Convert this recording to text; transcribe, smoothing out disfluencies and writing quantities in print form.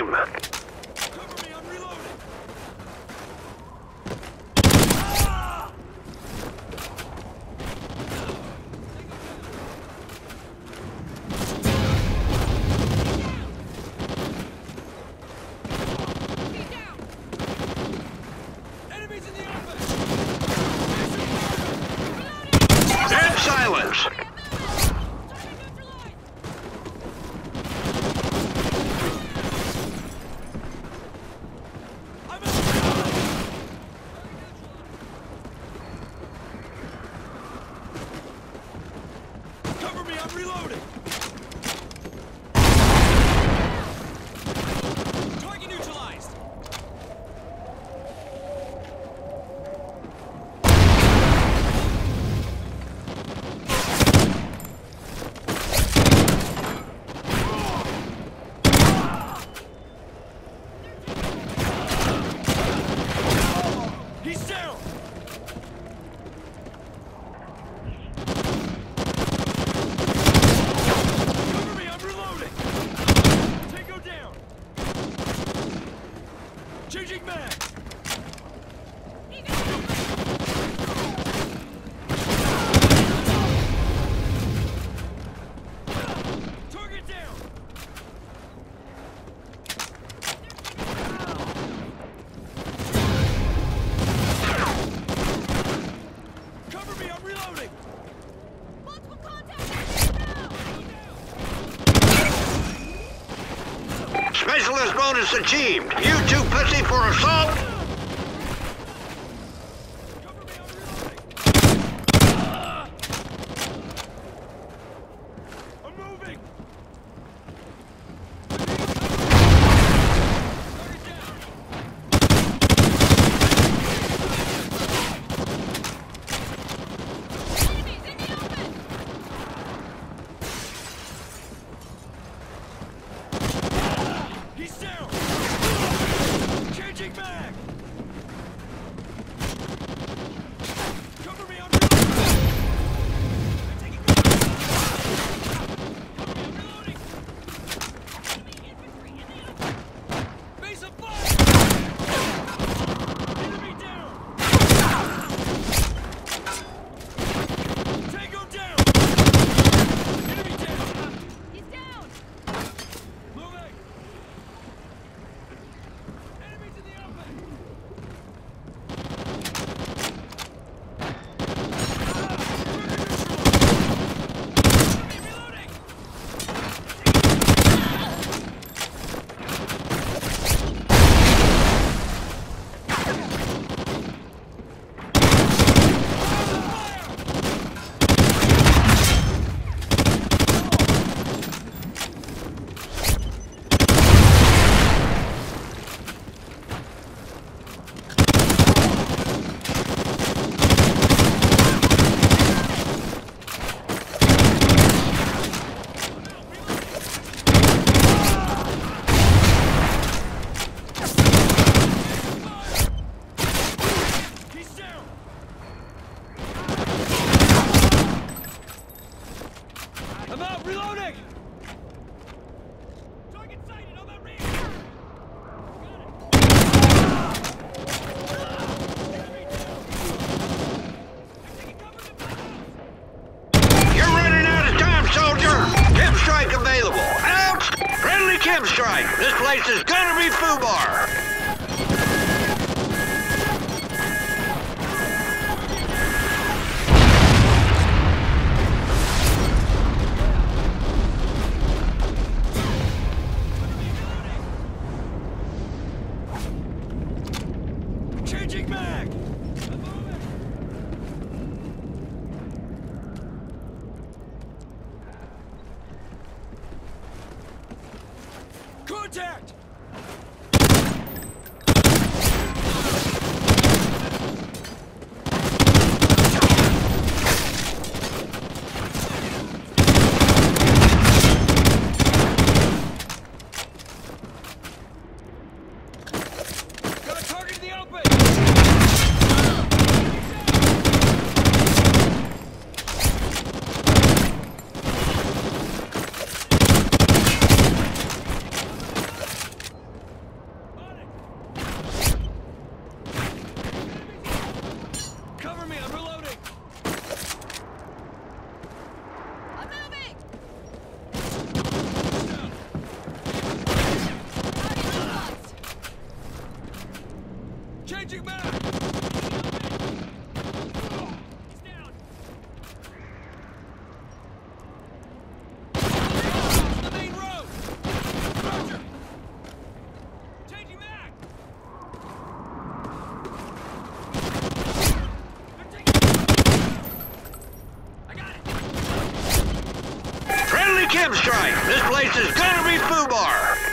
team. Cover me, I'm reloading! Enemies in the open! Dead silence. Cover me, I'm reloading! Target neutralized! He's down! Cover me, I'm reloading! Tango down! Changing mag! Target down! Cover me, I'm reloading! Multiple contacts! Specialist bonus achieved. You too pussy for assault? Cover me, I'm reloading! I'm moving! Target down! Enemies in the open! He's down! Changing mag! Cover me, I'm reloading! I'm taking cover! Cover me, I'm reloading! Enemy infantry in the open! Base of fire! Enemy down! Tango down! Enemy down! He's down! Moving! Enemies in the open! Reloading! He's down! I'm out, reloading! Target sighted on that rear! Enemy down! I'm taking cover to my You're running out of time, soldier. Chem strike available. Out! Friendly chem strike. This place is gonna be FUBAR. Changing mag! I'm moving! Contact! Got a target in the open! Chem strike. This place is gonna be FUBAR.